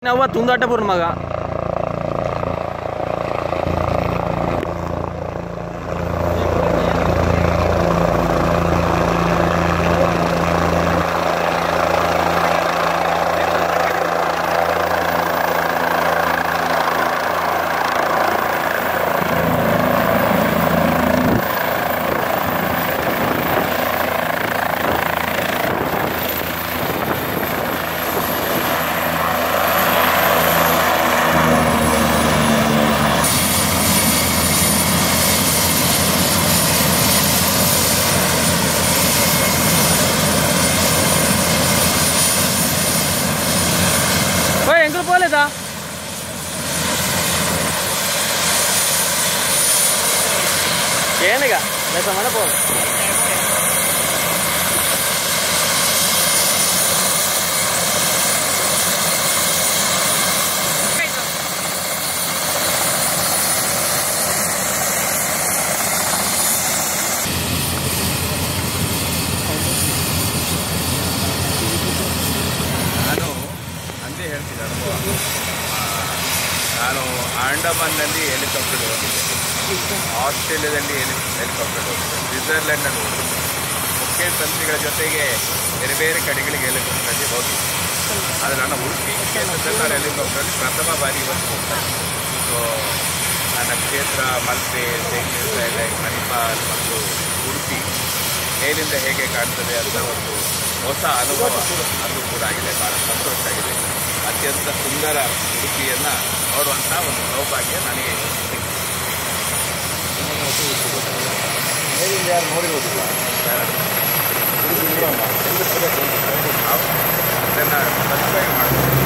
ನಾವು ತುಂದಾಟಪುರ ಮಗ పోలేదా చేయనుగా లేసమని పో ನಾನು ಆಂಡಮಾನ್ನಲ್ಲಿ ಹೆಲಿಕಾಪ್ಟರ್ ಹೋಗಿದ್ದೆ, ಆಸ್ಟ್ರೇಲಿಯಾದಲ್ಲಿ ಹೆಲಿಕಾಪ್ಟರ್ ಹೋಗಿದ್ದೆ, ಸ್ವಿಟ್ಜರ್ಲೆಂಡ್ನಲ್ಲಿ ಹೋಗಿದ್ದೆ. ಮುಖ್ಯ ತಂತ್ರಿಗಳ ಜೊತೆಗೆ ಬೇರೆ ಬೇರೆ ಕಡೆಗಳಿಗೆ ಹೆಲಿಕಾಪ್ಟರಲ್ಲಿ ಹೋಗಿದ್ದೆ. ಆದರೆ ನನ್ನ ಉಡುಪಿ ಕ್ಷೇತ್ರದಲ್ಲಿ ನಾನು ಹೆಲಿಕಾಪ್ಟರಲ್ಲಿ ಪ್ರಥಮ ಬಾರಿ ಇವತ್ತು ಹೋಗ್ತಾ ಇದ್ದೆ. ಸೊ ನನ್ನ ಕ್ಷೇತ್ರ ಮಲ್ಪೆ, ಬೆಂಗಳೂರು, ಮಣಿಪಾಲ್ ಮತ್ತು ಉಡುಪಿ ಮೇಲಿಂದ ಹೇಗೆ ಕಾಣ್ತದೆ ಅಂತ ಒಂದು ಹೊಸ ಅನುಭವ ಅದು ಕೂಡ ಆಗಿದೆ. ಭಾಳ ಸಂತೋಷ ಆಗಿದೆ. ಅತ್ಯಂತ ಸುಂದರ ಉಡುಪಿಯನ್ನು ನೋಡುವಂಥ ಒಂದು ಸೌಭಾಗ್ಯ ನನಗೆ ಮೇಲಿಂದ ಯಾರು ನೋಡಿರೋದಿಲ್ಲ, ಅದನ್ನು ಸಬ್ಸ್ಕ್ರೈಬ್ ಮಾಡ್ತೀನಿ.